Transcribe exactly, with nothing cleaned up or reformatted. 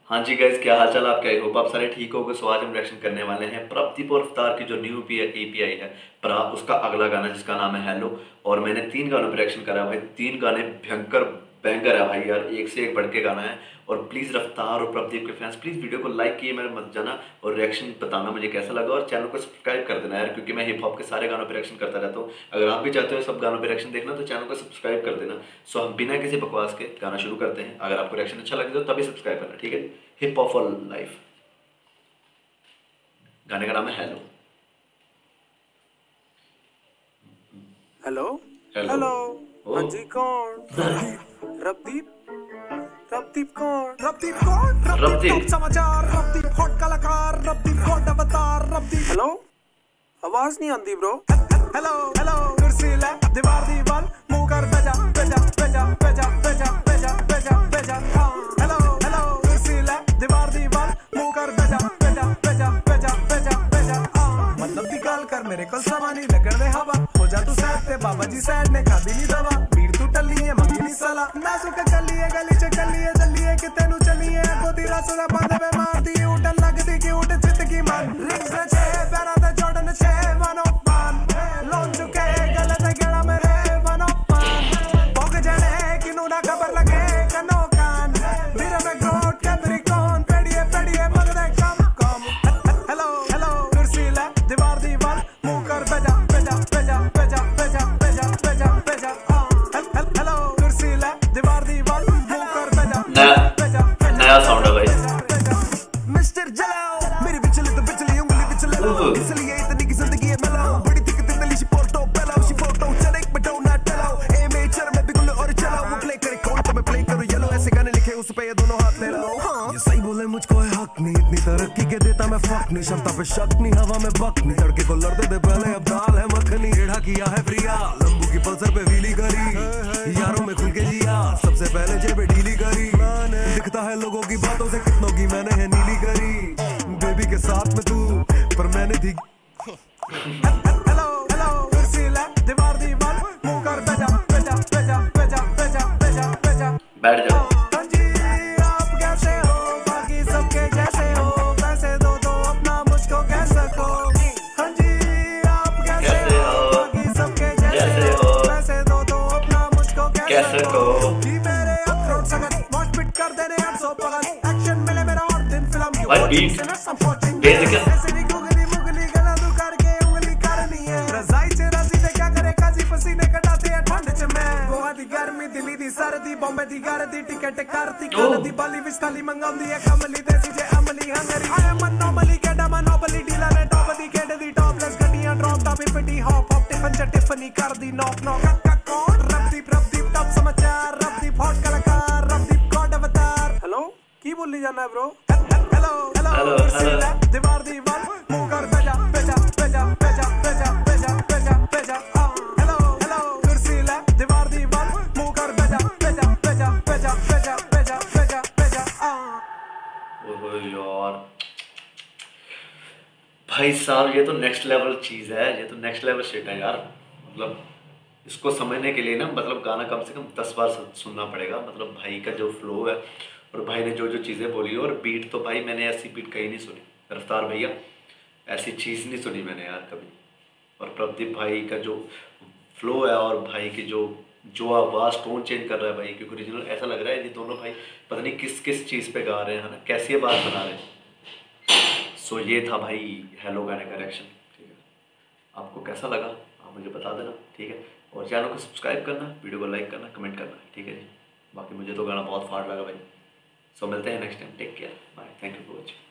हाँ जी गाइस, क्या हाल चाल आपके? आई होप आप सारे ठीक होगे। सो आज हम रिएक्शन करने वाले हैं प्रदीप और रफ्तार की जो न्यू एपीआई है प्रा, उसका अगला गाना जिसका नाम है हेलो। और मैंने तीन गानों पर रिएक्शन करा भाई, तीन गाने भयंकर बैंकर है भाई यार, एक से एक बढ़ के गाना है। और प्लीज़ रफ्तार और प्रदीप के फैंस प्लीज़ वीडियो को लाइक किए मेरे मत जाना, और रिएक्शन बताना मुझे कैसा लगा, और चैनल को सब्सक्राइब कर देना यार, क्योंकि मैं हिप हॉप के सारे गानों पर रिएक्शन करता रहता हूँ। अगर आप भी चाहते हो सब गानों पर रिएक्शन देखना तो चैनल को सब्सक्राइब कर देना। सो हम बिना किसी बकवास के गाना शुरू करते हैं। अगर आपको रिएक्शन अच्छा लगे तो तभी सब्सक्राइब करना, ठीक है? Hip hop for life. गाने का नाम है हेलो। Hello hello. हेलो ओ। हाँ जी, कौन? रबदीप रबदीप कौन? रबदीप कौन? रबदीप रबदीप। टॉप समाचार, रबदीप हॉट कलाकार, रबदीप हॉट अवतार, रबदीप। हेलो, आवाज नहीं आती ब्रो। हेलो हेलो कुर्सी ले दीवार दीवार मुंह कर बेजा बेजा बेजा बेजा बेजा बेजा बेजा बेजा। हेलो हेलो कुर्सी ले दीवार दीवार मुंह कर बेजा बेजा बेजा बेजा बेजा बेजा। मतलब दी गल कर मेरे कोल समानी लगन दे हवा, हो जा तू सैड ते बाबा जी सैड ने खादी नी दवा, भीड़ तू टल्ली है मंगी नी सला, नाजुक गली है गली च गली है जल्ली है कि तेनू चली है गोदी रासो दा बांधे वे मारदी उठन लगदी कि उठ चित की मन। रिंग्स ने छे पैरा ते जॉर्डन छे वन ऑफ वन, लोन चुके गले ते गेड़ा मेरे वन ऑफ वन, भोग जाने किनू ना खबर लगे कनो कान, धीरे में कोट कैबरी कौन पेड़िए पेड़िए मगदे कम कम। हेलो हेलो कुर्सी ले दीवार दीवार मुंह कर बेजा बेजा बेजा बेजा बेजा बेजा बेजा बेजा। हेलो कुर्सी ले दीवार दीवार मुंह कर बेजा बेजा बेजा। नया साउंड है भाई। मिस्टर जलाओ मेरी बिचली तो बिचली उंगली बिचले लो, इसलिए इतनी की जिंदगी है मेलो, बड़ी दिक्कत तितली सी फोटो पेलो सी फोटो चले एक बटो ना टेलो, ए मेचर में बिगुल और चलो वो प्ले करे कौन तो मैं प्ले करूं येलो, ऐसे गाने लिखे उस पे ये दोनों हाथ ले लो। ये सही बोले मुझको है हक नहीं, इतनी तरक्की के देता मैं फक नहीं, क्षमता पे शक नहीं, हवा में बक नहीं, तड़के को लड़ते दे पहले अब दाल है मखनी, टेढ़ा किया है प्रिया लंबू की पल्सर पे व्हीली करी, यारों में खुल के जिया सबसे पहले जेब ढीली करी, दिखता है लोगों की बातों से कितनों की मैंने है नीली करी, बेबी के साथ में तू पर मैंने थी। हेलो हेलो कुर्सी ले दीवार दीवार मुंह कर बेजा बेजा बेजा बेजा बेजा बेजा बेजा। बैठ जाओ। हाँ जी आप कैसे हो, बाकी सबके जैसे हो, पैसे दो दो अपना मुझको कह सको। हाँ जी आप कैसे हो, बाकी सबके जैसे हो, पैसे दो दो अपना मुझको कह सको। जी मेरे अखरोट सगन मौज पिट कर देने आठ सौ पगन, एक्शन मिले मेरा और दिन फिल्म भाई बीट बेसिक है। ऐसे भी गुगली मुगली गला दू करके उंगली करनी है, रजाई च राजी ते क्या करे काजी पसीने कटाते हैं ठंड च मैं, गोवा दी गर्मी दिल्ली दी सर्दी बॉम्बे दी गर्दी टिकट करती कल दी बाली विच थाली मंगाउंदी है कमली देसी जे अमली हंगरी आई एम नॉर्मली केडा मनोबली डीलर है टॉप दी केड दी टॉपलेस गड्डियां ड्रॉप टॉप पिटी हॉप हॉप टिफन च टिफनी कर दी नॉक नॉक का कौन? रबदीप रबदीप टॉप समाचार, रबदीप हॉट कलाकार, रबदीप गॉड अवतार। हेलो की बोली जाना है ब्रो? हेलो हेलो कुर्सी ले दीवार दीवार मुंह कर बेजा बेजा बेजा बेजा बेजा बेजा बेजा बेजा। हेलो हेलो कुर्सी ले दीवार दीवार मुंह कर बेजा बेजा बेजा बेजा बेजा बेजा बेजा बेजा। ओहो यार भाई साहब, ये तो नेक्स्ट लेवल चीज़ है, ये तो नेक्स्ट लेवल शिट है यार। मतलब इसको समझने के लिए ना, मतलब गाना कम से कम दस बार सुनना पड़ेगा। मतलब भाई का जो फ्लो है और भाई ने जो जो चीज़ें बोली, और बीट तो भाई मैंने ऐसी बीट कहीं नहीं सुनी। रफ्तार भैया ऐसी चीज़ नहीं सुनी मैंने यार कभी। और प्रदीप भाई का जो फ्लो है और भाई की जो जो आवाज़ टोन चेंज कर रहा है भाई, क्योंकि ओरिजिनल ऐसा लग रहा है ये दोनों भाई पता नहीं किस किस चीज़ पे गा रहे हैं, है ना, कैसी आवाज़ बना रहे हैं। सो ये था भाई हेलो गाने का रिएक्शन, ठीक है? आपको कैसा लगा आप मुझे बता देना, ठीक है? और चैनल को सब्सक्राइब करना, वीडियो को लाइक करना, कमेंट करना, ठीक है जी? बाकी मुझे तो गाना बहुत फाड़ लगा भाई। सो मिलते हैं next time, take care, bye, thank you for watching.